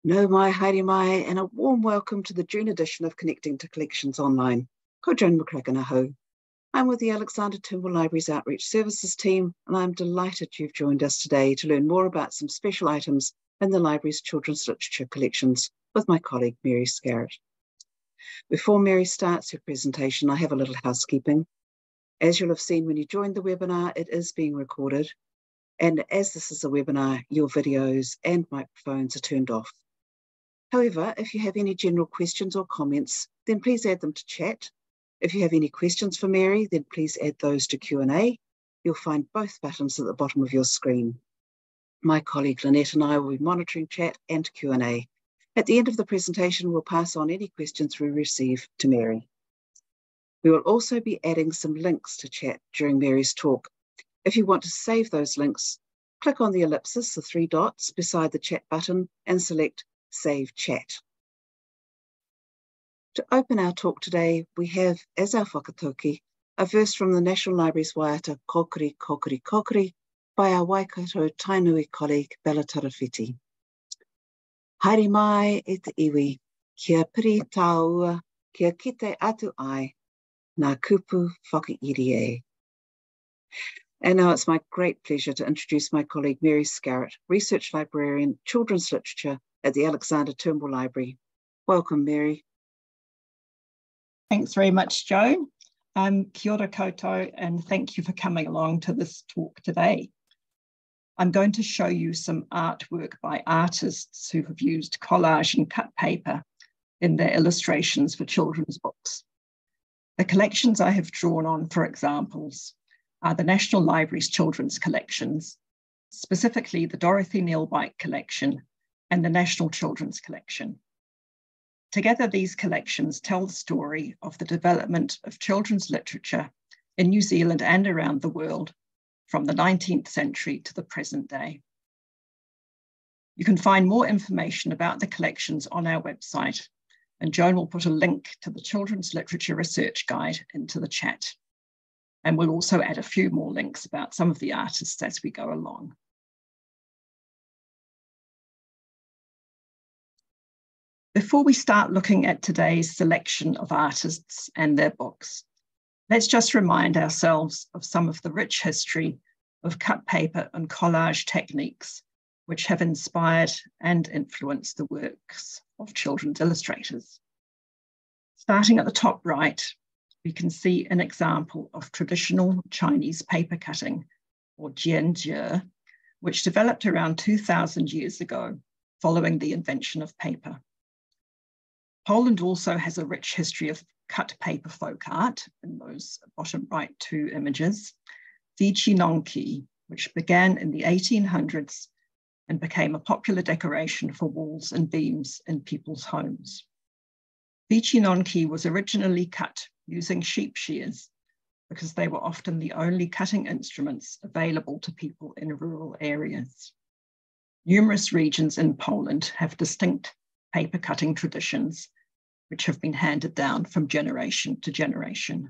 No mai, haere mai, and a warm welcome to the June edition of Connecting to Collections Online. Ko Joan McCracken aho. I'm with the Alexander Turnbull Library's Outreach Services team, and I'm delighted you've joined us today to learn more about some special items in the library's children's literature collections with my colleague, Mary Skarott. Before Mary starts her presentation, I have a little housekeeping. As you'll have seen when you joined the webinar, it is being recorded. And as this is a webinar, your videos and microphones are turned off. However, if you have any general questions or comments, then please add them to chat. If you have any questions for Mary, then please add those to Q&A. You'll find both buttons at the bottom of your screen. My colleague Lynette and I will be monitoring chat and Q&A. At the end of the presentation, we'll pass on any questions we receive to Mary. We will also be adding some links to chat during Mary's talk. If you want to save those links, click on the ellipsis, the 3 dots beside the chat button, and select Save Chat. To open our talk today, we have, as our whakatauki, a verse from the National Library's waiata Kokiri Kokiri Kokiri by our Waikato Tainui colleague Bella Tarawhiti. Haere mai e te iwi, kia piri tāua, kia kite atu ai, nā kupu whakairi e. And now it's my great pleasure to introduce my colleague Mary Skarott, Research Librarian, Children's Literature at the Alexander Turnbull Library. Welcome, Mary. Thanks very much, Joan. Kia ora koutou, and thank you for coming along to this talk today. I'm going to show you some artwork by artists who have used collage and cut paper in their illustrations for children's books. The collections I have drawn on for examples are the National Library's children's collections, specifically the Dorothy Neal White Collection and the National Children's Collection. Together, these collections tell the story of the development of children's literature in New Zealand and around the world from the 19th century to the present day. You can find more information about the collections on our website, and Joan will put a link to the Children's Literature Research Guide into the chat. And we'll also add a few more links about some of the artists as we go along. Before we start looking at today's selection of artists and their books, let's just remind ourselves of some of the rich history of cut paper and collage techniques which have inspired and influenced the works of children's illustrators. Starting at the top right, we can see an example of traditional Chinese paper cutting, or Jianzhi, which developed around 2,000 years ago following the invention of paper. Poland also has a rich history of cut paper folk art in those bottom right 2 images. Wycinanki, which began in the 1800s and became a popular decoration for walls and beams in people's homes. Wycinanki was originally cut using sheep shears because they were often the only cutting instruments available to people in rural areas. Numerous regions in Poland have distinct paper cutting traditions which have been handed down from generation to generation.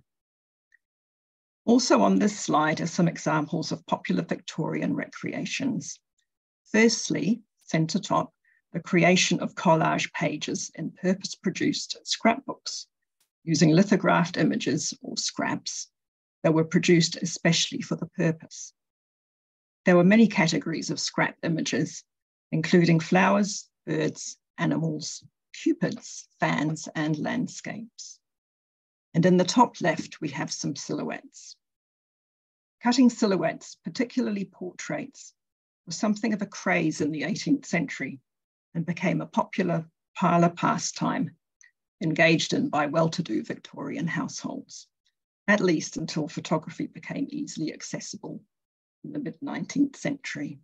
Also on this slide are some examples of popular Victorian recreations. Firstly, centre top, the creation of collage pages in purpose-produced scrapbooks using lithographed images or scraps that were produced especially for the purpose. There were many categories of scrap images, including flowers, birds, animals, cupids, fans, and landscapes. And in the top left, we have some silhouettes. Cutting silhouettes, particularly portraits, was something of a craze in the 18th century and became a popular parlour pastime engaged in by well-to-do Victorian households, at least until photography became easily accessible in the mid-19th century.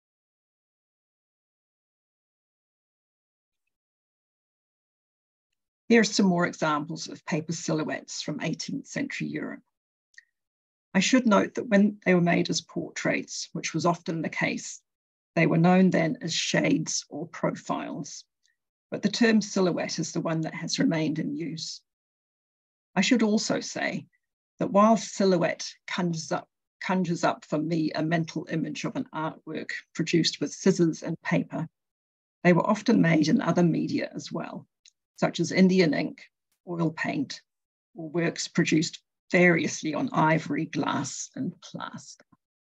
Here are some more examples of paper silhouettes from 18th century Europe. I should note that when they were made as portraits, which was often the case, they were known then as shades or profiles, but the term silhouette is the one that has remained in use. I should also say that while silhouette conjures up for me a mental image of an artwork produced with scissors and paper, They were often made in other media as well, such as Indian ink, oil paint, or works produced variously on ivory, glass, and plaster.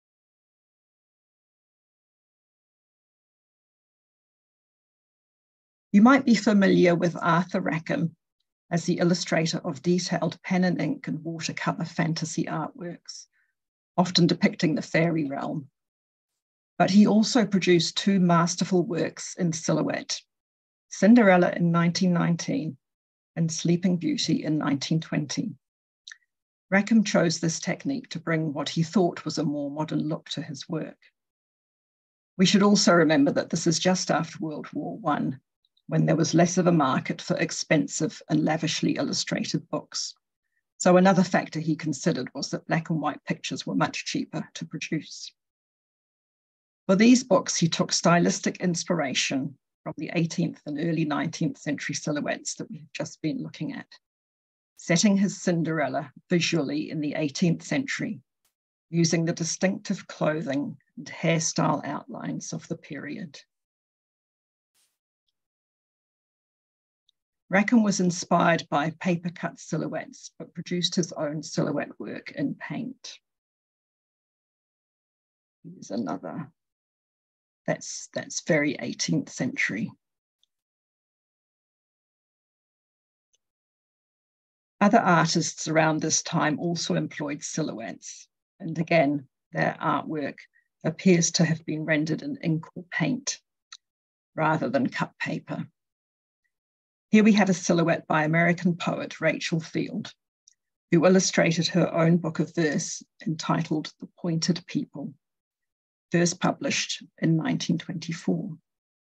You might be familiar with Arthur Rackham as the illustrator of detailed pen and ink and watercolor fantasy artworks, often depicting the fairy realm. But he also produced two masterful works in silhouette, Cinderella in 1919 and Sleeping Beauty in 1920. Rackham chose this technique to bring what he thought was a more modern look to his work. We should also remember that this is just after World War I, when there was less of a market for expensive and lavishly illustrated books. So another factor he considered was that black and white pictures were much cheaper to produce. For these books, he took stylistic inspiration from the 18th and early 19th century silhouettes that we've just been looking at, setting his Cinderella visually in the 18th century, using the distinctive clothing and hairstyle outlines of the period. Rackham was inspired by paper-cut silhouettes, but produced his own silhouette work in paint. Here's another. That's very 18th century. Other artists around this time also employed silhouettes, and again, their artwork appears to have been rendered in ink or paint rather than cut paper. Here we have a silhouette by American poet Rachel Field, who illustrated her own book of verse entitled The Pointed People, first published in 1924.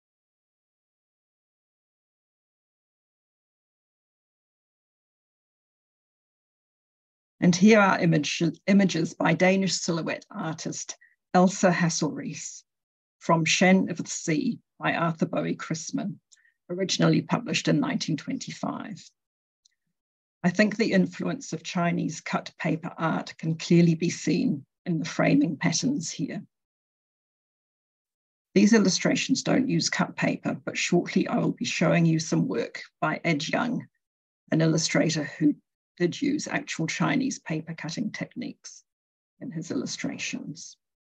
And here are images by Danish silhouette artist Elsa Hasselries from Shen of the Sea by Arthur Bowie Chrisman, originally published in 1925. I think the influence of Chinese cut paper art can clearly be seen in the framing patterns here. These illustrations don't use cut paper, but shortly I will be showing you some work by Ed Young, an illustrator who did use actual Chinese paper cutting techniques in his illustrations.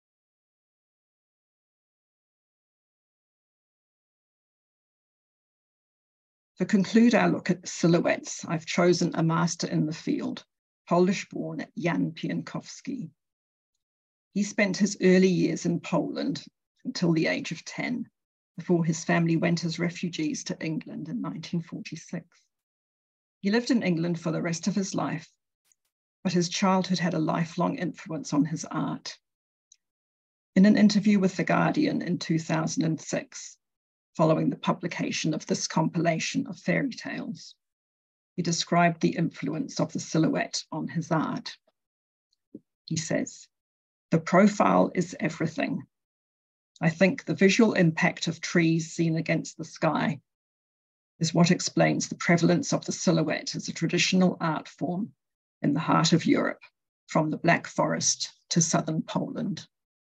To conclude our look at silhouettes, I've chosen a master in the field, Polish-born Jan Pienkowski. He spent his early years in Poland until the age of 10, before his family went as refugees to England in 1946. He lived in England for the rest of his life, but his childhood had a lifelong influence on his art. In an interview with The Guardian in 2006, following the publication of this compilation of fairy tales, he described the influence of the silhouette on his art. He says, "The profile is everything. I think the visual impact of trees seen against the sky is what explains the prevalence of the silhouette as a traditional art form in the heart of Europe, from the Black Forest to southern Poland."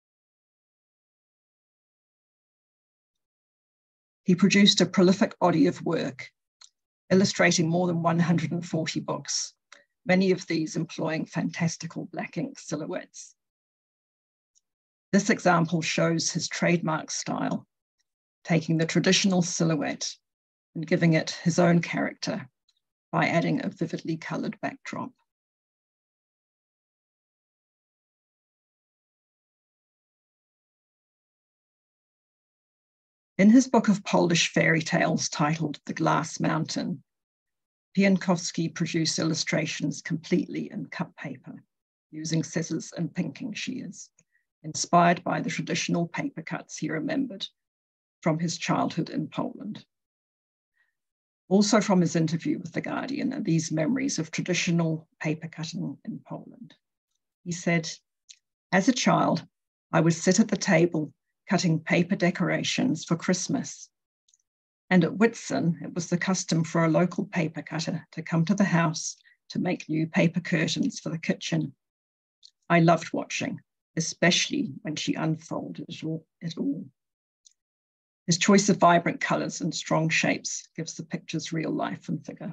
He produced a prolific body of work, illustrating more than 140 books, many of these employing fantastical black ink silhouettes. This example shows his trademark style, taking the traditional silhouette and giving it his own character by adding a vividly colored backdrop. In his book of Polish fairy tales titled The Glass Mountain, Pienkowski produced illustrations completely in cut paper, using scissors and pinking shears, inspired by the traditional paper cuts he remembered from his childhood in Poland. Also from his interview with The Guardian are these memories of traditional paper cutting in Poland. He said, "As a child, I would sit at the table cutting paper decorations for Christmas. And at Whitsun, it was the custom for a local paper cutter to come to the house to make new paper curtains for the kitchen. I loved watching, especially when she unfolded it all. His choice of vibrant colours and strong shapes gives the pictures real life and figure.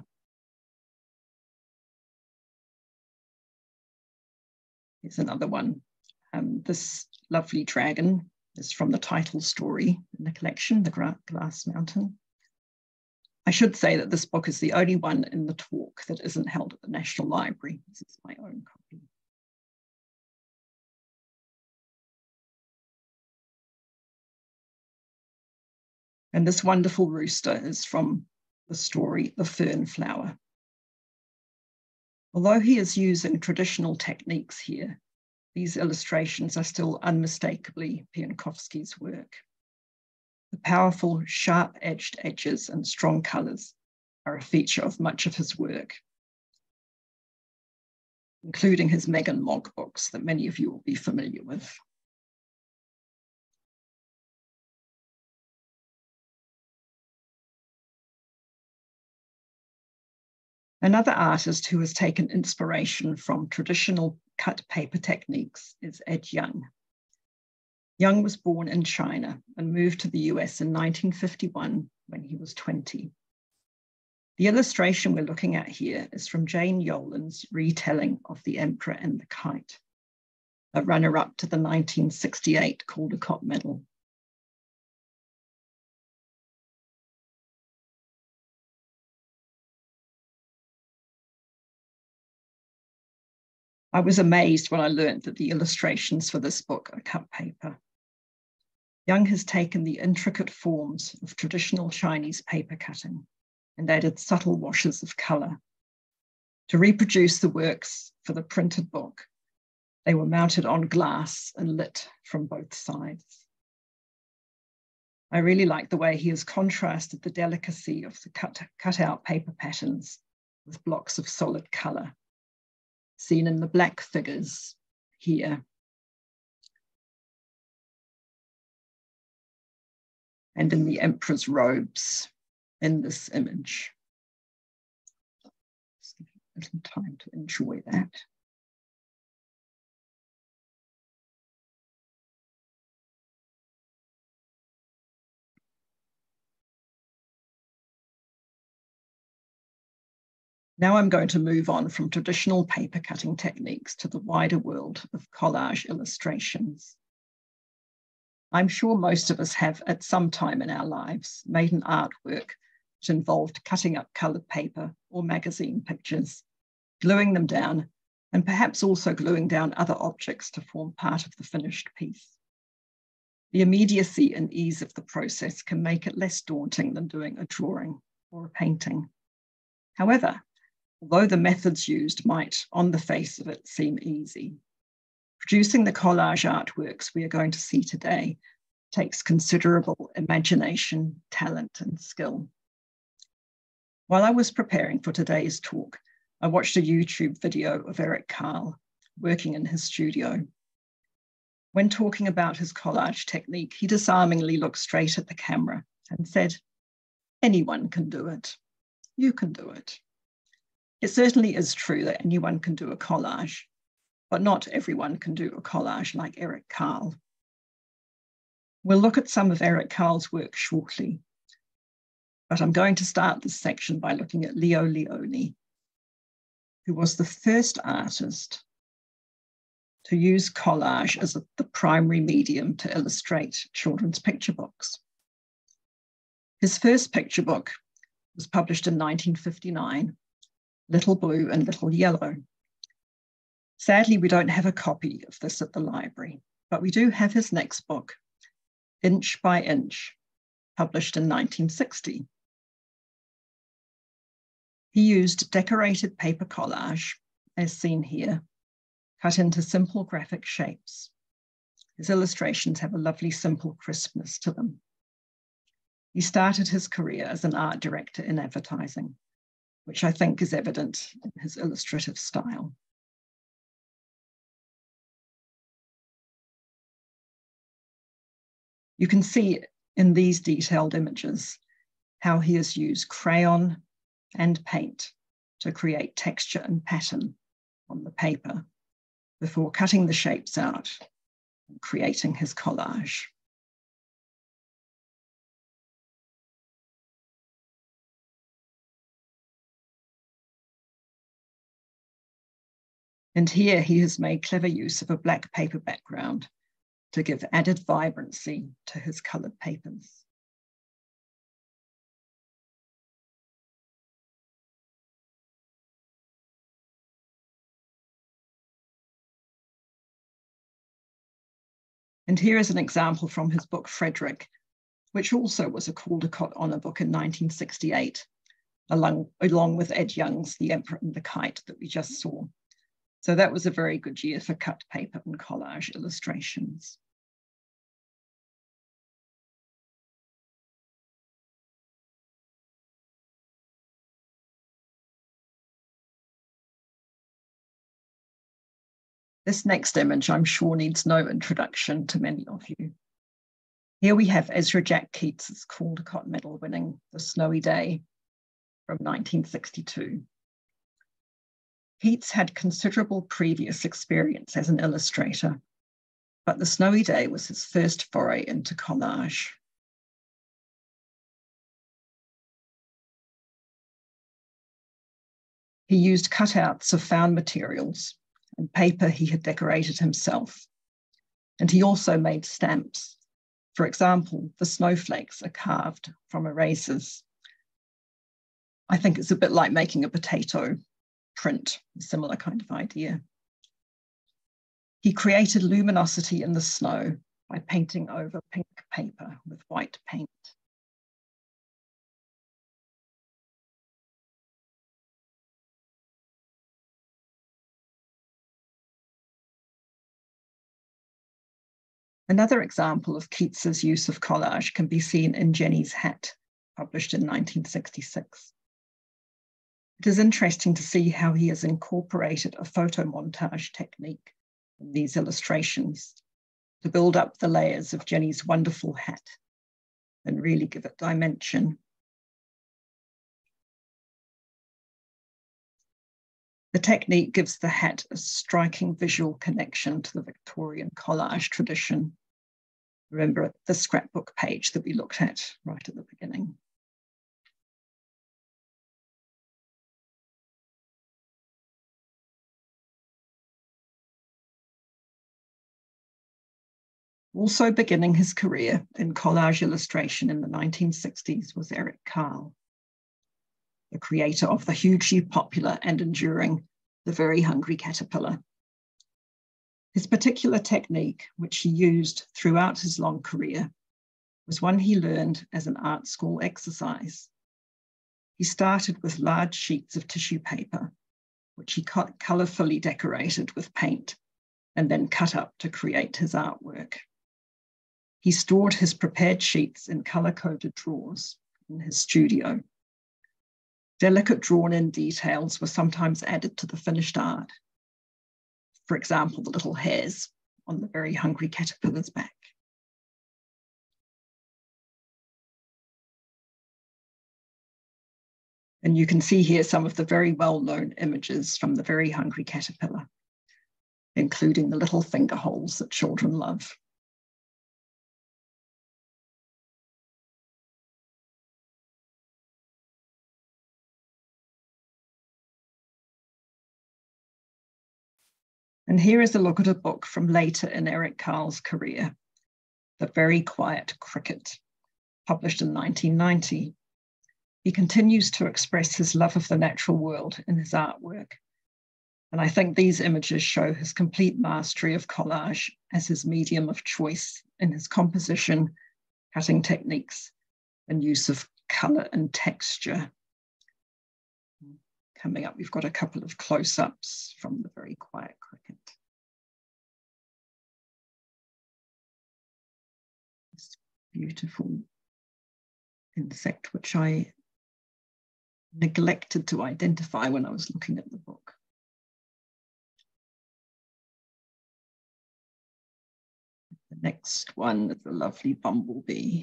Here's another one. This lovely dragon is from the title story in the collection, The Glass Mountain. I should say that this book is the only one in the talk that isn't held at the National Library. This is my own copy. And this wonderful rooster is from the story, The Fern Flower. Although he is using traditional techniques here, these illustrations are still unmistakably Pienkowski's work. The powerful, sharp-edged edges and strong colours are a feature of much of his work, including his Megan Mogg books that many of you will be familiar with. Another artist who has taken inspiration from traditional cut paper techniques is Ed Young. Young was born in China and moved to the US in 1951 when he was 20. The illustration we're looking at here is from Jane Yolen's retelling of The Emperor and the Kite, a runner-up to the 1968 Caldecott Medal. I was amazed when I learned that the illustrations for this book are cut paper. Young has taken the intricate forms of traditional Chinese paper cutting and added subtle washes of colour. To reproduce the works for the printed book, they were mounted on glass and lit from both sides. I really like the way he has contrasted the delicacy of the cut-out paper patterns with blocks of solid colour, seen in the black figures here. And in the emperor's robes in this image. Just give you a little time to enjoy that. Now I'm going to move on from traditional paper cutting techniques to the wider world of collage illustrations. I'm sure most of us have at some time in our lives made an artwork that involved cutting up coloured paper or magazine pictures, gluing them down, and perhaps also gluing down other objects to form part of the finished piece. The immediacy and ease of the process can make it less daunting than doing a drawing or a painting. However, although the methods used might, on the face of it, seem easy, producing the collage artworks we are going to see today takes considerable imagination, talent, and skill. While I was preparing for today's talk, I watched a YouTube video of Eric Carle working in his studio. When talking about his collage technique, he disarmingly looked straight at the camera and said, "Anyone can do it. You can do it." It certainly is true that anyone can do a collage, but not everyone can do a collage like Eric Carle. We'll look at some of Eric Carle's work shortly, but I'm going to start this section by looking at Leo Lionni, who was the first artist to use collage as the primary medium to illustrate children's picture books. His first picture book was published in 1959, Little Blue and Little Yellow. Sadly, we don't have a copy of this at the library, but we do have his next book, Inch by Inch, published in 1960. He used decorated paper collage, as seen here, cut into simple graphic shapes. His illustrations have a lovely, simple crispness to them. He started his career as an art director in advertising, which I think is evident in his illustrative style. You can see in these detailed images how he has used crayon and paint to create texture and pattern on the paper before cutting the shapes out and creating his collage. And here he has made clever use of a black paper background to give added vibrancy to his coloured papers. And here is an example from his book Frederick, which also was a Caldecott Honour book in 1968, along with Ed Young's The Emperor and the Kite that we just saw. So that was a very good year for cut paper and collage illustrations. This next image, I'm sure, needs no introduction to many of you. Here we have Ezra Jack Keats's Caldecott Medal winning The Snowy Day from 1962. Keats had considerable previous experience as an illustrator, but The Snowy Day was his first foray into collage. He used cutouts of found materials and paper he had decorated himself. And he also made stamps. For example, the snowflakes are carved from erasers. I think it's a bit like making a potato print, a similar kind of idea. He created luminosity in the snow by painting over pink paper with white paint. Another example of Keats's use of collage can be seen in Jenny's Hat, published in 1966. It is interesting to see how he has incorporated a photo montage technique in these illustrations to build up the layers of Jenny's wonderful hat and really give it dimension. The technique gives the hat a striking visual connection to the Victorian collage tradition. Remember the scrapbook page that we looked at right at the beginning. Also beginning his career in collage illustration in the 1960s was Eric Carle, the creator of the hugely popular and enduring The Very Hungry Caterpillar. His particular technique, which he used throughout his long career, was one he learned as an art school exercise. He started with large sheets of tissue paper, which he colourfully decorated with paint and then cut up to create his artwork. He stored his prepared sheets in colour-coded drawers in his studio. Delicate drawn-in details were sometimes added to the finished art. For example, the little hairs on the Very Hungry Caterpillar's back. And you can see here some of the very well-known images from the Very Hungry Caterpillar, including the little finger holes that children love. And here is a look at a book from later in Eric Carle's career, The Very Quiet Cricket, published in 1990. He continues to express his love of the natural world in his artwork. And I think these images show his complete mastery of collage as his medium of choice in his composition, cutting techniques, and use of colour and texture. Coming up, we've got a couple of close-ups from The Very Quiet Cricket. This beautiful insect, which I neglected to identify when I was looking at the book. The next one is a lovely bumblebee.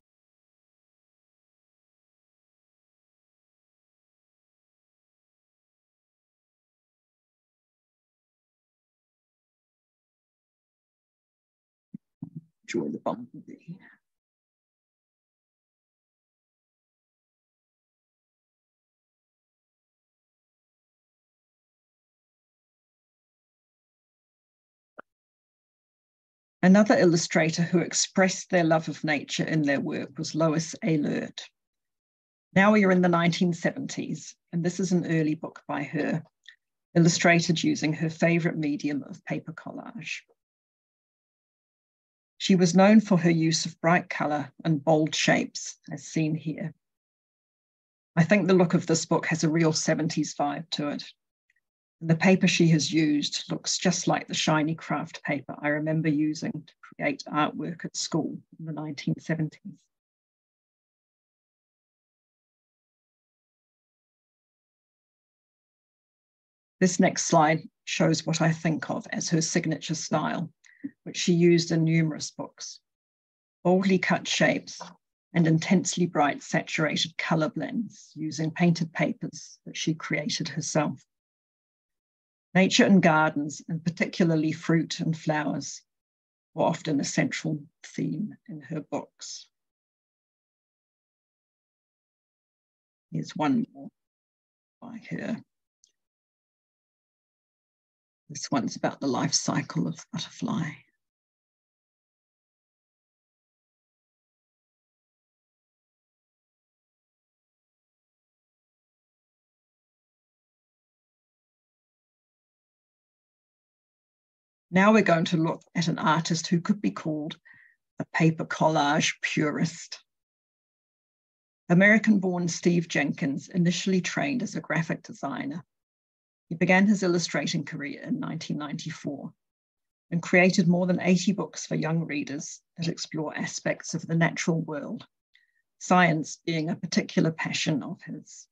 Enjoy the bumblebee. Another illustrator who expressed their love of nature in their work was Lois Ehlert. Now we are in the 1970s, and this is an early book by her, illustrated using her favorite medium of paper collage. She was known for her use of bright color and bold shapes, as seen here. I think the look of this book has a real 70s vibe to it. And the paper she has used looks just like the shiny craft paper I remember using to create artwork at school in the 1970s. This next slide shows what I think of as her signature style, which she used in numerous books. Boldly cut shapes and intensely bright saturated color blends using painted papers that she created herself. Nature and gardens, and particularly fruit and flowers, were often a central theme in her books. Here's one more by her. This one's about the life cycle of butterfly. Now we're going to look at an artist who could be called a paper collage purist. American-born Steve Jenkins initially trained as a graphic designer. He began his illustrating career in 1994 and created more than 80 books for young readers that explore aspects of the natural world, science being a particular passion of his.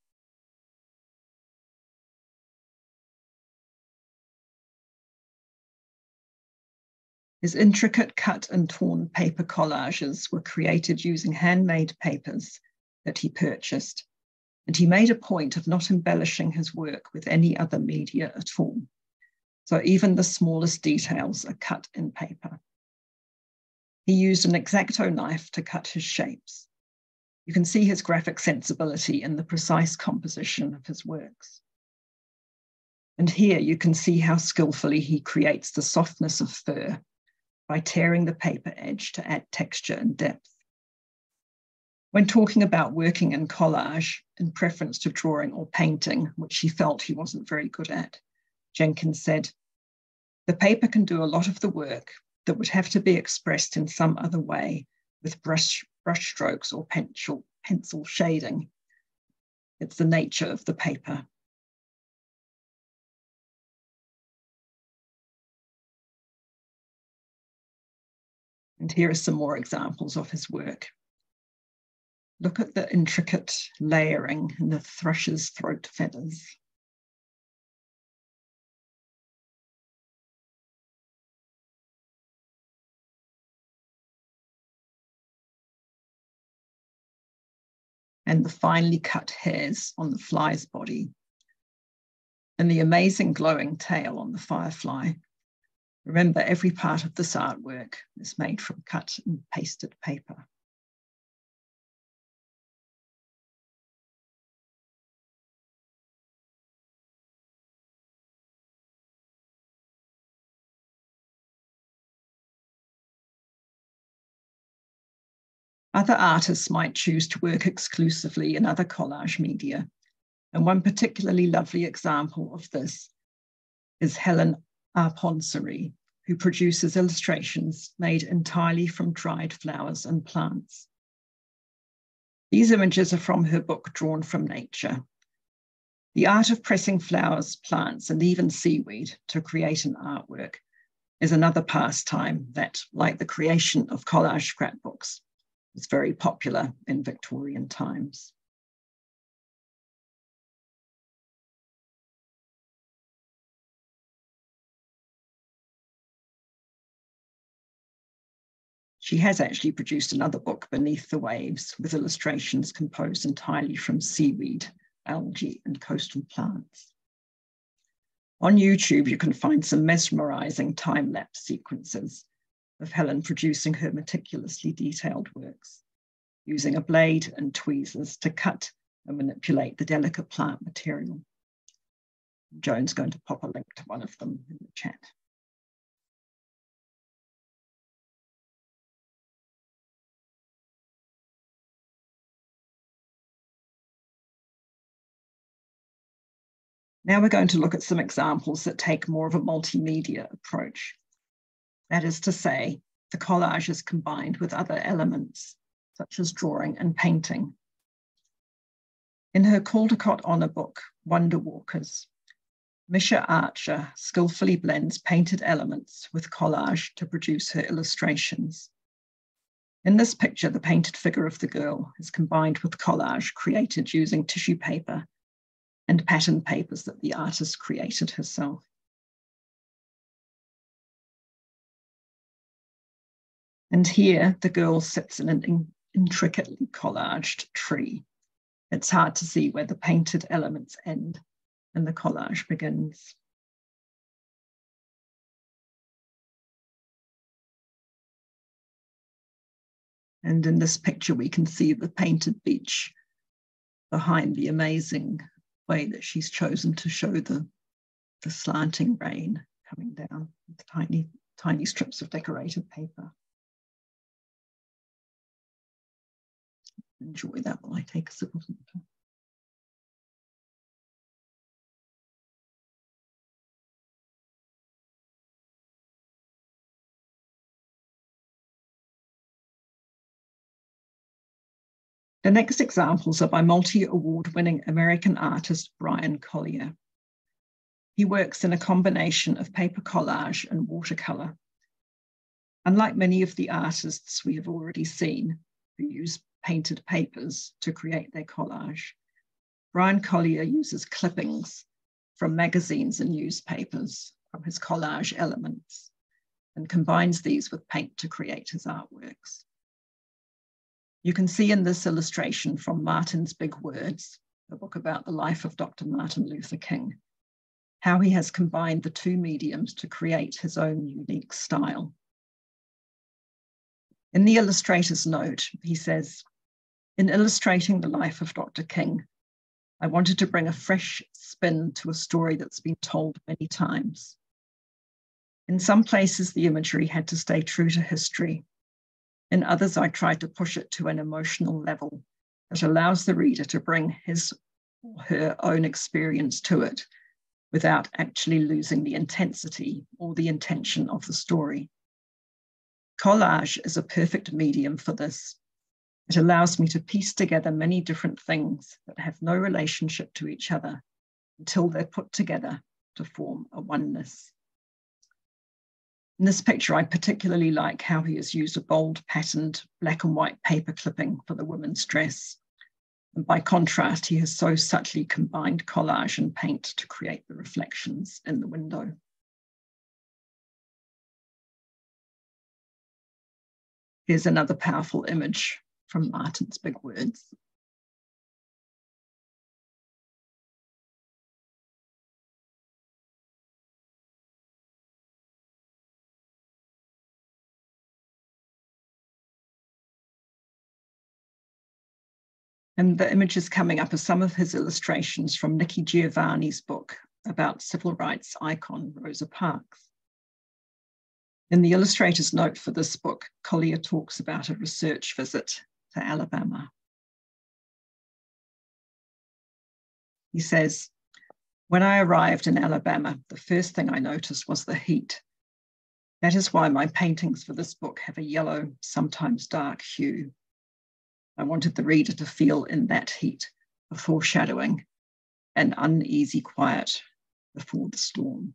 His intricate cut and torn paper collages were created using handmade papers that he purchased, and he made a point of not embellishing his work with any other media at all. So even the smallest details are cut in paper. He used an X-Acto knife to cut his shapes. You can see his graphic sensibility in the precise composition of his works. And here you can see how skillfully he creates the softness of fur by tearing the paper edge to add texture and depth. When talking about working in collage, in preference to drawing or painting, which he felt he wasn't very good at, Jenkins said, "The paper can do a lot of the work that would have to be expressed in some other way with brush strokes or pencil shading. It's the nature of the paper." And here are some more examples of his work. Look at the intricate layering in the thrush's throat feathers. And the finely cut hairs on the fly's body. And the amazing glowing tail on the firefly. Remember, every part of this artwork is made from cut and pasted paper. Other artists might choose to work exclusively in other collage media. And one particularly lovely example of this is Helen Arponsary, who produces illustrations made entirely from dried flowers and plants. These images are from her book, Drawn from Nature. The art of pressing flowers, plants, and even seaweed to create an artwork is another pastime that, like the creation of collage scrapbooks, was very popular in Victorian times. She has actually produced another book, Beneath the Waves, with illustrations composed entirely from seaweed, algae, and coastal plants. On YouTube, you can find some mesmerizing time-lapse sequences of Helen producing her meticulously detailed works, using a blade and tweezers to cut and manipulate the delicate plant material. Joan's going to pop a link to one of them in the chat. Now we're going to look at some examples that take more of a multimedia approach. That is to say, the collage is combined with other elements, such as drawing and painting. In her Caldecott Honour book, Wonder Walkers, Misha Archer skillfully blends painted elements with collage to produce her illustrations. In this picture, the painted figure of the girl is combined with collage created using tissue paper and pattern papers that the artist created herself. And here, the girl sits in an intricately collaged tree. It's hard to see where the painted elements end and the collage begins. And in this picture, we can see the painted beach behind the amazing way that she's chosen to show the slanting rain coming down with tiny, tiny strips of decorated paper. Enjoy that while I take a sip of water. The next examples are by multi-award-winning American artist Brian Collier. He works in a combination of paper collage and watercolor. Unlike many of the artists we have already seen, who use painted papers to create their collage, Brian Collier uses clippings from magazines and newspapers from his collage elements and combines these with paint to create his artworks. You can see in this illustration from Martin's Big Words, a book about the life of Dr. Martin Luther King, how he has combined the two mediums to create his own unique style. In the illustrator's note, he says, "In illustrating the life of Dr. King, I wanted to bring a fresh spin to a story that's been told many times. In some places, the imagery had to stay true to history. In others, I tried to push it to an emotional level that allows the reader to bring his or her own experience to it without actually losing the intensity or the intention of the story. Collage is a perfect medium for this. It allows me to piece together many different things that have no relationship to each other until they're put together to form a oneness." In this picture, I particularly like how he has used a bold patterned black and white paper clipping for the woman's dress. And by contrast, he has so subtly combined collage and paint to create the reflections in the window. Here's another powerful image from Martin's Big Words. And the images coming up are some of his illustrations from Nikki Giovanni's book about civil rights icon Rosa Parks. In the illustrator's note for this book, Collier talks about a research visit to Alabama. He says, "When I arrived in Alabama, the first thing I noticed was the heat. That is why my paintings for this book have a yellow, sometimes dark hue. I wanted the reader to feel in that heat a foreshadowing, an uneasy quiet before the storm."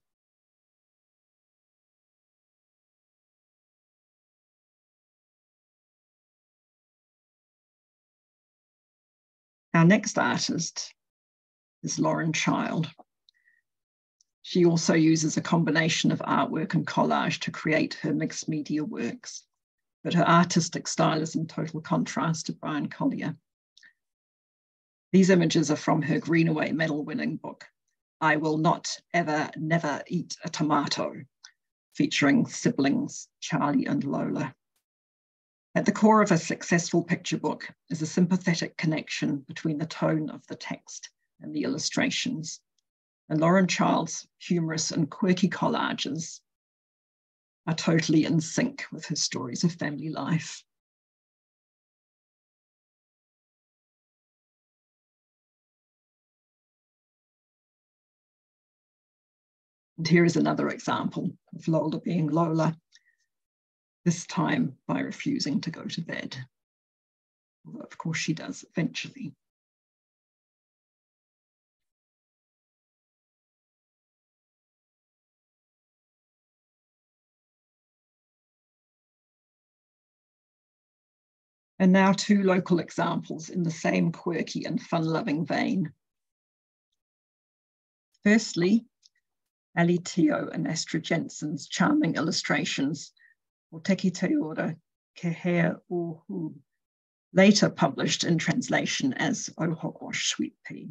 Our next artist is Lauren Child. She also uses a combination of artwork and collage to create her mixed media works, but her artistic style is in total contrast to Brian Collier. These images are from her Greenaway medal-winning book, I Will Not Ever Never Eat a Tomato, featuring siblings Charlie and Lola. At the core of a successful picture book is a sympathetic connection between the tone of the text and the illustrations. And Lauren Child's humorous and quirky collages are totally in sync with her stories of family life. And here is another example of Lola being Lola, this time by refusing to go to bed. Although, of course, she does eventually. And now 2 local examples in the same quirky and fun-loving vein. Firstly, Ali Teo and Ezra Jensen's charming illustrations for Teki Teora Kehe Ohu, later published in translation as O Hogosh Sweet Pea.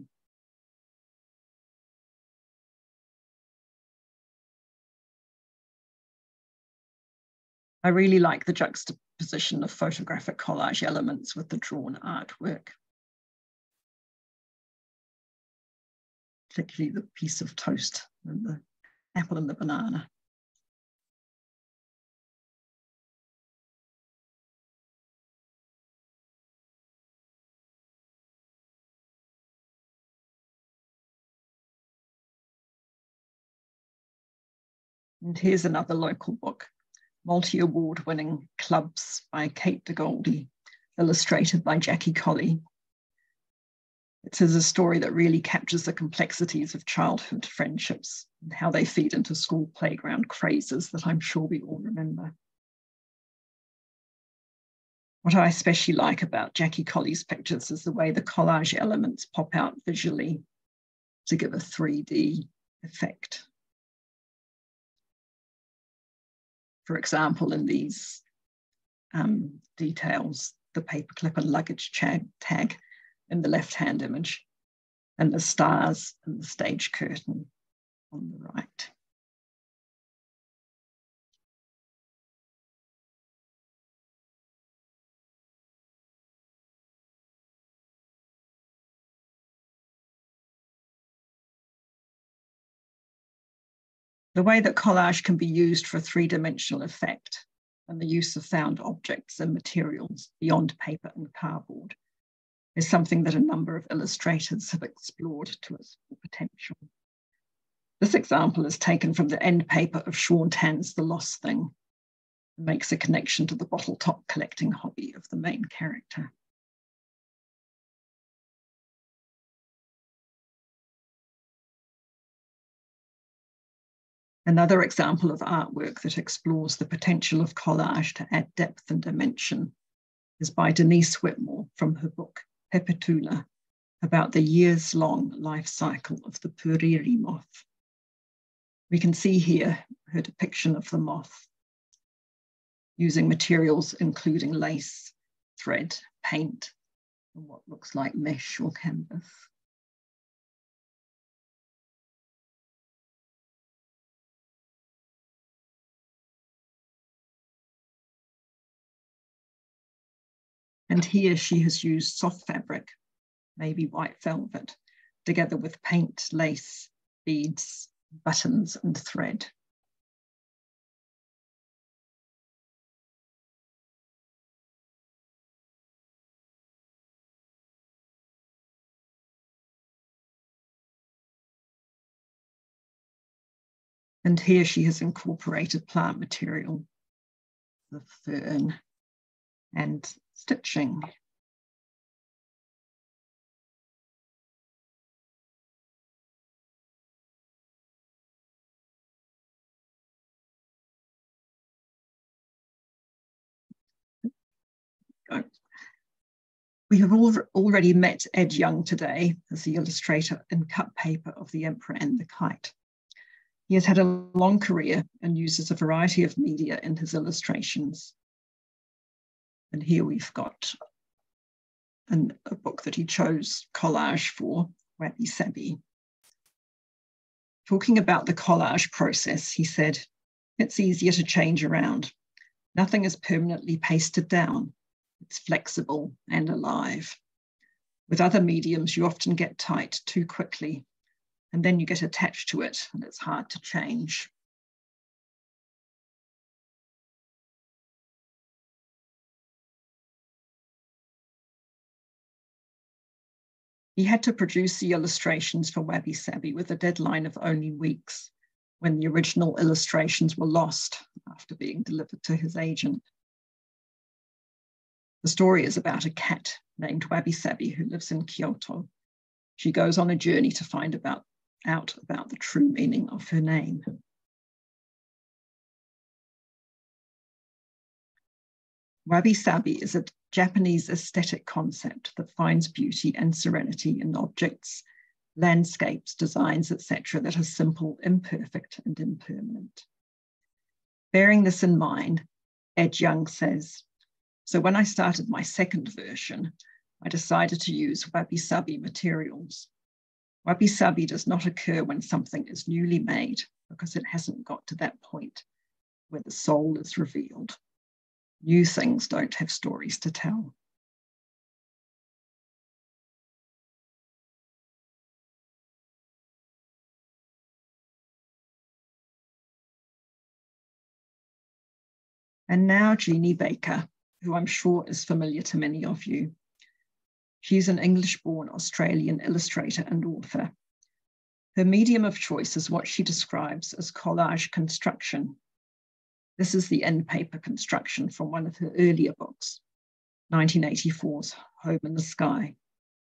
I really like the juxtaposition of photographic collage elements with the drawn artwork, particularly the piece of toast and the apple and the banana. And here's another local book, multi-award-winning Clubs by Kate de Goldie, illustrated by Jackie Colley. It is a story that really captures the complexities of childhood friendships and how they feed into school playground crazes that I'm sure we all remember. What I especially like about Jackie Colley's pictures is the way the collage elements pop out visually to give a 3D effect. For example, in these details, the paperclip and luggage tag in the left-hand image, and the stars and the stage curtain on the right. The way that collage can be used for a 3-dimensional effect and the use of found objects and materials beyond paper and cardboard is something that a number of illustrators have explored to its full potential. This example is taken from the end paper of Sean Tan's The Lost Thing and makes a connection to the bottle top collecting hobby of the main character. Another example of artwork that explores the potential of collage to add depth and dimension is by Denise Whitmore from her book, Pepetula, about the years-long life cycle of the puriri moth. We can see here her depiction of the moth using materials including lace, thread, paint, and what looks like mesh or canvas. And here she has used soft fabric, maybe white velvet, together with paint, lace, beads, buttons, and thread. And here she has incorporated plant material, the fern, and stitching. We have already met Ed Young today as the illustrator and cut paper of The Emperor and the Kite. He has had a long career and uses a variety of media in his illustrations. And here we've got a book that he chose collage for, Wabi Sabi. Talking about the collage process, he said, "It's easier to change around. Nothing is permanently pasted down. It's flexible and alive. With other mediums, you often get tight too quickly, and then you get attached to it, and it's hard to change." He had to produce the illustrations for Wabi Sabi with a deadline of only weeks, when the original illustrations were lost after being delivered to his agent. The story is about a cat named Wabi Sabi who lives in Kyoto. She goes on a journey to find out about the true meaning of her name. Wabi Sabi is a Japanese aesthetic concept that finds beauty and serenity in objects, landscapes, designs, etc., that are simple, imperfect, and impermanent. Bearing this in mind, Ed Young says, so when I started my second version, I decided to use wabi-sabi materials. Wabi-sabi does not occur when something is newly made because it hasn't got to that point where the soul is revealed. New things don't have stories to tell. And now Jeannie Baker, who I'm sure is familiar to many of you. She's an English-born Australian illustrator and author. Her medium of choice is what she describes as collage construction. This is the end paper construction from one of her earlier books, 1984's Home in the Sky.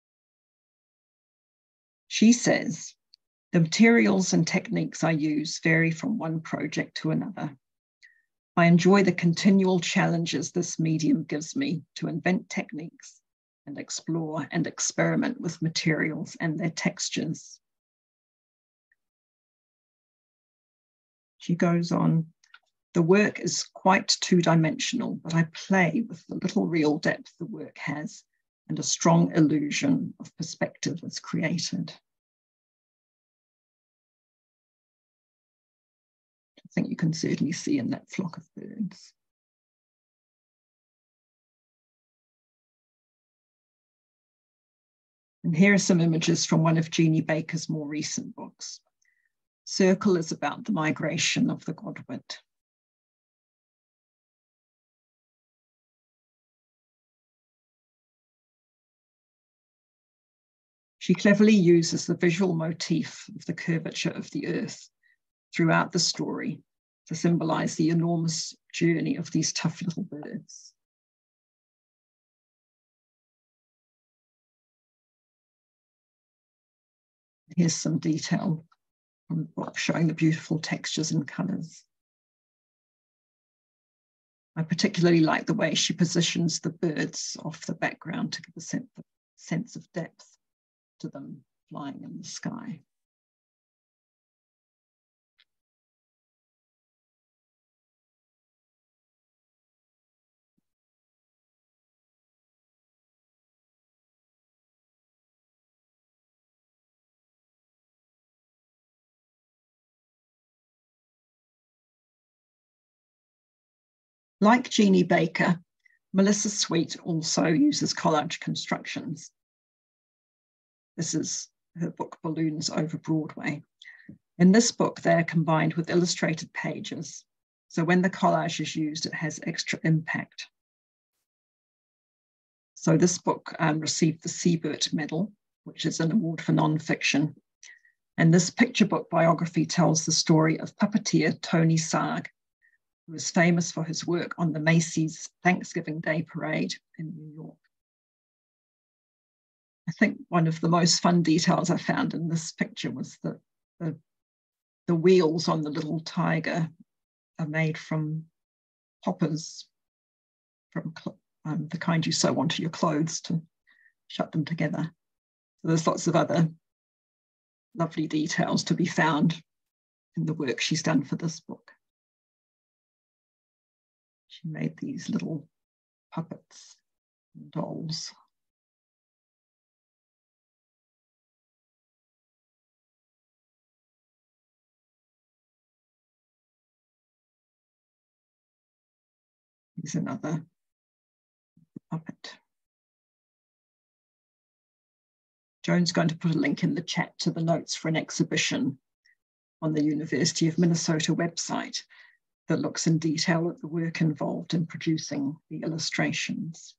She says, the materials and techniques I use vary from one project to another. I enjoy the continual challenges this medium gives me to invent techniques and explore and experiment with materials and their textures. She goes on, the work is quite two-dimensional, but I play with the little real depth the work has, and a strong illusion of perspective is created. I think you can certainly see in that flock of birds. And here are some images from one of Jeannie Baker's more recent books. Circle is about the migration of the godwit. She cleverly uses the visual motif of the curvature of the earth throughout the story to symbolize the enormous journey of these tough little birds. Here's some detail from the book showing the beautiful textures and colors. I particularly like the way she positions the birds off the background to give a sense of depth to them flying in the sky. Like Jeannie Baker, Melissa Sweet also uses collage constructions. This is her book, Balloons Over Broadway. In this book, they're combined with illustrated pages. So when the collage is used, it has extra impact. So this book received the Siebert Medal, which is an award for nonfiction. And this picture book biography tells the story of puppeteer Tony Sarg, who is famous for his work on the Macy's Thanksgiving Day Parade in New York. I think one of the most fun details I found in this picture was that the wheels on the little tiger are made from poppers, from the kind you sew onto your clothes to shut them together. So there's lots of other lovely details to be found in the work she's done for this book. She made these little puppets and dolls. Here's another puppet. Joan's going to put a link in the chat to the notes for an exhibition on the University of Minnesota website that looks in detail at the work involved in producing the illustrations.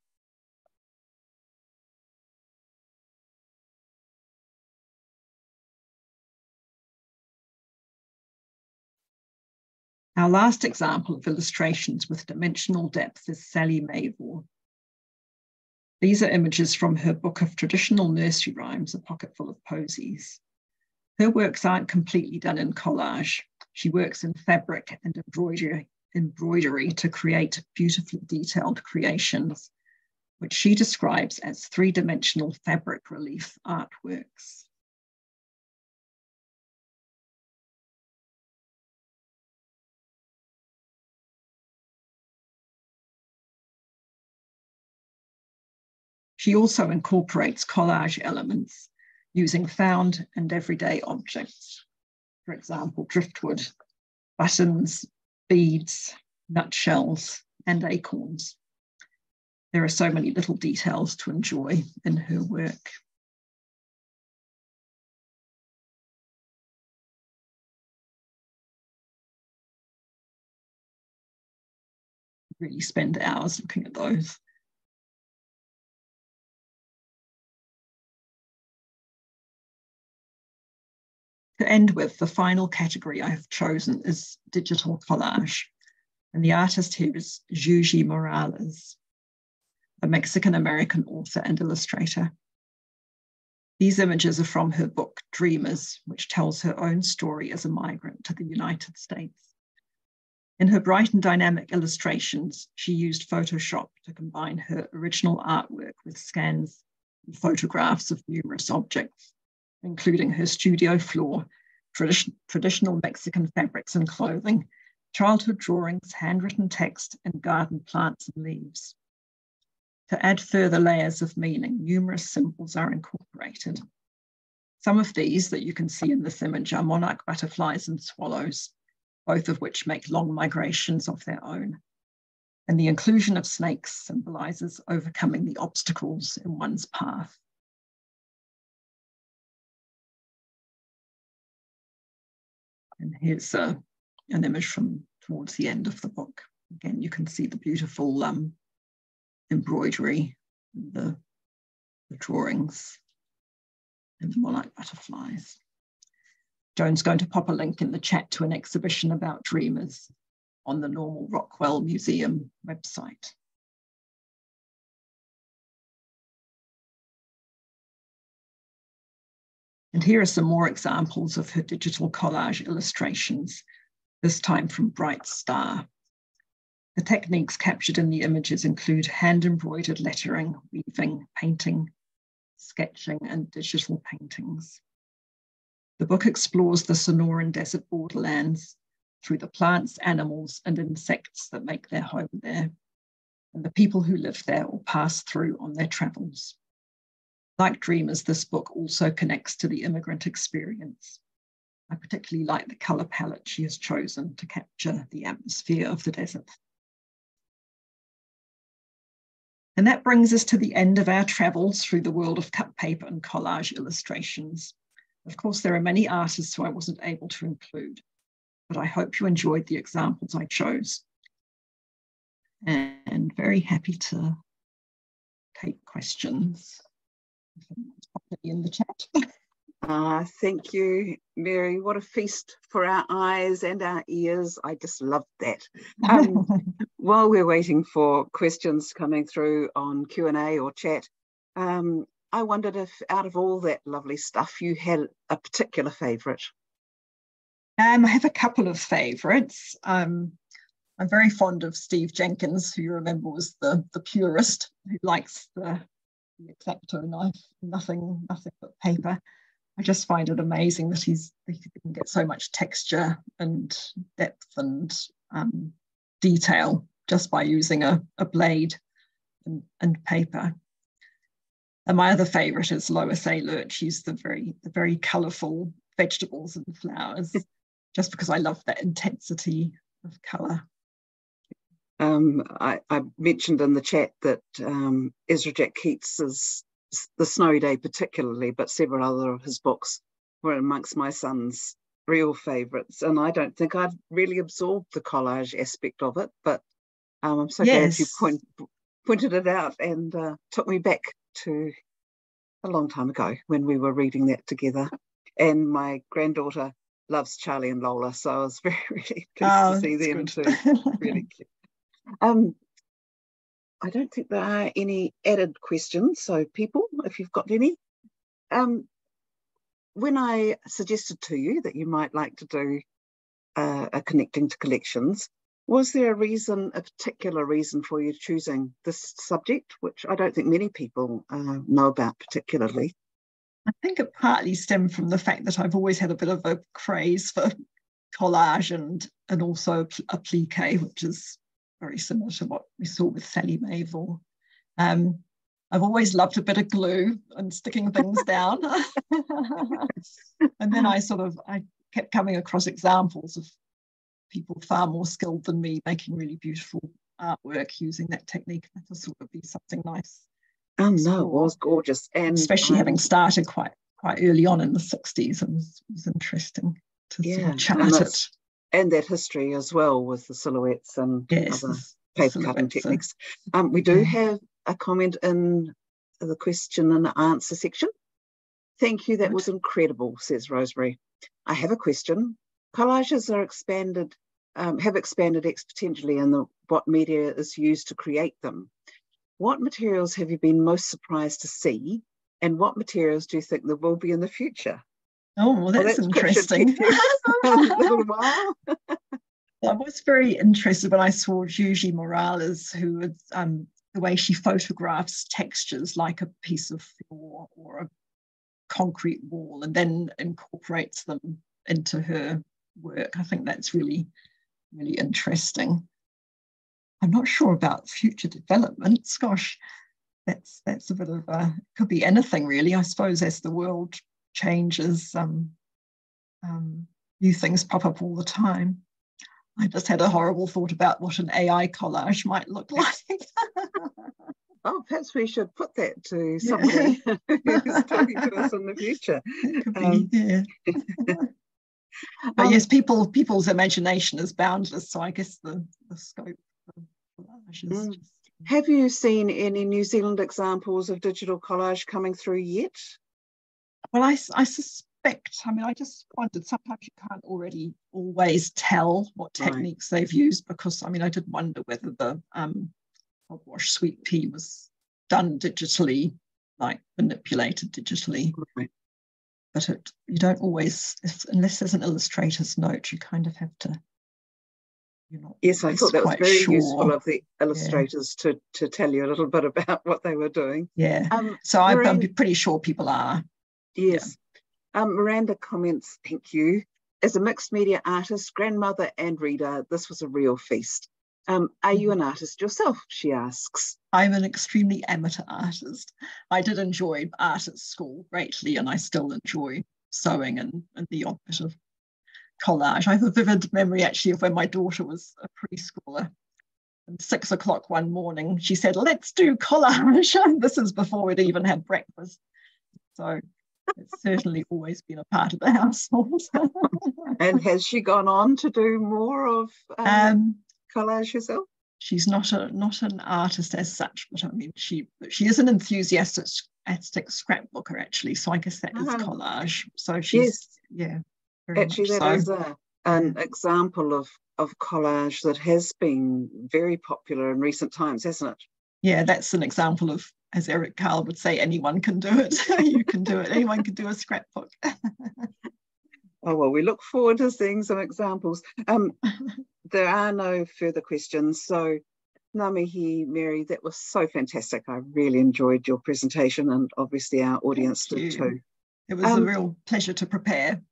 Our last example of illustrations with dimensional depth is Sally Mavor. These are images from her book of traditional nursery rhymes, A Pocketful of Posies. Her works aren't completely done in collage. She works in fabric and embroidery to create beautifully detailed creations, which she describes as three-dimensional fabric relief artworks. She also incorporates collage elements using found and everyday objects. For example, driftwood, buttons, beads, nutshells, and acorns. There are so many little details to enjoy in her work. Really spend hours looking at those. To end with, the final category I have chosen is digital collage. And the artist here is Jianzhi Morales, a Mexican-American author and illustrator. These images are from her book, Dreamers, which tells her own story as a migrant to the United States. In her bright and dynamic illustrations, she used Photoshop to combine her original artwork with scans and photographs of numerous objects, including her studio floor, traditional Mexican fabrics and clothing, childhood drawings, handwritten text, and garden plants and leaves. To add further layers of meaning, numerous symbols are incorporated. Some of these that you can see in this image are monarch butterflies and swallows, both of which make long migrations of their own. And the inclusion of snakes symbolizes overcoming the obstacles in one's path. And here's an image from towards the end of the book. Again, you can see the beautiful embroidery, the drawings, and the monarch butterflies. Joan's going to pop a link in the chat to an exhibition about Dreamers on the Normal Rockwell Museum website. And here are some more examples of her digital collage illustrations, this time from Bright Star. The techniques captured in the images include hand-embroidered lettering, weaving, painting, sketching, and digital paintings. The book explores the Sonoran Desert borderlands through the plants, animals, and insects that make their home there, and the people who live there or pass through on their travels. Like Dreamers, this book also connects to the immigrant experience. I particularly like the colour palette she has chosen to capture the atmosphere of the desert. And that brings us to the end of our travels through the world of cut paper and collage illustrations. Of course, there are many artists who I wasn't able to include, but I hope you enjoyed the examples I chose. And very happy to take questions. In the chat. Thank you, Mary. What a feast for our eyes and our ears. I just loved that. While we're waiting for questions coming through on Q&A or chat, I wondered if out of all that lovely stuff you had a particular favourite. I have a couple of favourites. I'm very fond of Steve Jenkins, who you remember was the purist, who likes the X-Acto knife, nothing but paper. I just find it amazing that he can get so much texture and depth and detail just by using a blade and paper. And my other favourite is Lois Ehlert. She's the very colourful vegetables and flowers, just because I love that intensity of colour. I mentioned in the chat that Ezra Jack Keats' The Snowy Day particularly, but several other of his books were amongst my son's real favourites. And I don't think I'd really absorbed the collage aspect of it, but I'm so glad you pointed it out and took me back to a long time ago when we were reading that together. And my granddaughter loves Charlie and Lola, so I was really pleased Oh, to see that's them good. too. Really cute. I don't think there are any added questions, so people, if you've got any. When I suggested to you that you might like to do a Connecting to Collections, was there a particular reason for you choosing this subject, which I don't think many people know about particularly? I think it partly stemmed from the fact that I've always had a bit of a craze for collage and also applique, which is very similar to what we saw with Sally Mayville. I've always loved a bit of glue and sticking things down. And then I kept coming across examples of people far more skilled than me making really beautiful artwork using that technique. That would sort of be something nice. Oh no, it was gorgeous. And especially having started quite early on in the 60s, and it was interesting to sort of chart it. And that history as well with the silhouettes and other paper cutting techniques. We do have a comment in the question and answer section. Thank you, that was incredible, says Rosemary. I have a question. Collages have expanded exponentially in what media is used to create them. What materials have you been most surprised to see, and what materials do you think there will be in the future? Oh, well, that's interesting. A little while. I was very interested when I saw Gigi Morales, who was the way she photographs textures like a piece of floor or a concrete wall and then incorporates them into her work. I think that's really, really interesting. I'm not sure about future developments. Gosh, that's a bit of could be anything really. I suppose as the world changes, new things pop up all the time. I just had a horrible thought about what an AI collage might look like. Oh, perhaps we should put that to somebody who's talking to us in the future. Could be, yeah. But yes, people's imagination is boundless, so I guess the scope of collage is just... Have you seen any New Zealand examples of digital collage coming through yet? Well, I suspect, I just wondered, sometimes you can't always tell what techniques they've used, because, I did wonder whether the hogwash sweet pea was done digitally, like manipulated digitally. Right. But you don't always, unless there's an illustrator's note, you kind of have to, Yes, I thought that was very useful of the illustrators to tell you a little bit about what they were doing. Yeah, so I'm pretty sure people are. Yes. Yeah. Miranda comments, thank you. As a mixed media artist, grandmother and reader, this was a real feast. Are you an artist yourself, she asks? I'm an extremely amateur artist. I did enjoy art at school greatly, and I still enjoy sewing and the odd bit of collage. I have a vivid memory actually of when my daughter was a preschooler. At 6 o'clock one morning, she said, let's do collage. This is before we'd even had breakfast. So it's certainly always been a part of the household. And has she gone on to do more of collage herself? She's not an artist as such, but she is an enthusiastic scrapbooker actually. So I guess that is collage. So she's actually that is an example of collage that has been very popular in recent times, hasn't it? Yeah, that's an example of, as Eric Carle would say, anyone can do it. You can do it. Anyone can do a scrapbook. Oh, well, we look forward to seeing some examples. There are no further questions. So, ngā mihi, Mary, that was so fantastic. I really enjoyed your presentation, and obviously our audience did too. It was a real pleasure to prepare.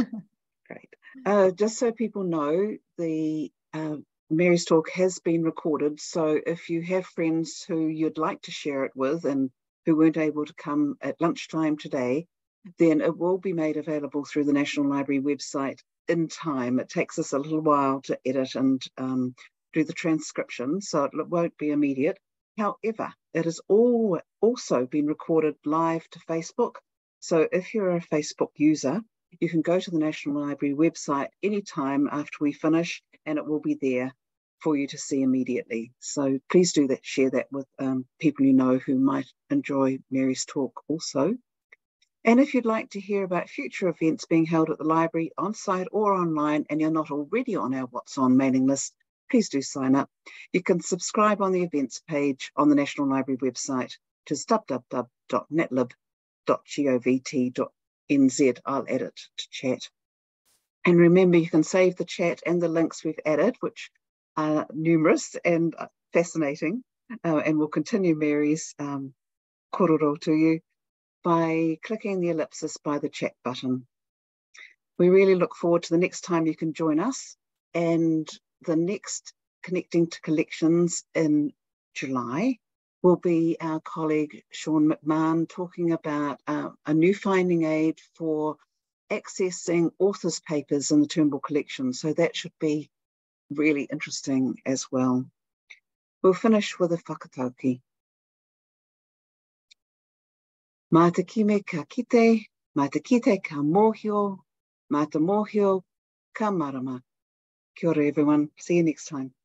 Great. Just so people know, the Mary's talk has been recorded. So if you have friends who you'd like to share it with and who weren't able to come at lunchtime today, then it will be made available through the National Library website in time. It takes us a little while to edit and do the transcription, so it won't be immediate. However, it has also been recorded live to Facebook. So if you're a Facebook user, you can go to the National Library website anytime after we finish, and it will be there for you to see immediately. So please do that, share that with people you know who might enjoy Mary's talk also. And if you'd like to hear about future events being held at the library on-site or online, and you're not already on our What's On mailing list, please do sign up. You can subscribe on the events page on the National Library website, which is www.netlib.govt.nz. I'll add it to chat. And remember, you can save the chat and the links we've added, which are numerous and fascinating, and we'll continue Mary's kororo to you by clicking the ellipsis by the chat button. We really look forward to the next time you can join us, and the next Connecting to Collections in July will be our colleague Sean McMahon talking about a new finding aid for accessing authors' papers in the Turnbull collection. So that should be really interesting as well. We'll finish with a whakatauki. Mā te kime ka kite, mā te kite ka mōhio, mā te mōhio ka marama. Kia ora, everyone. See you next time.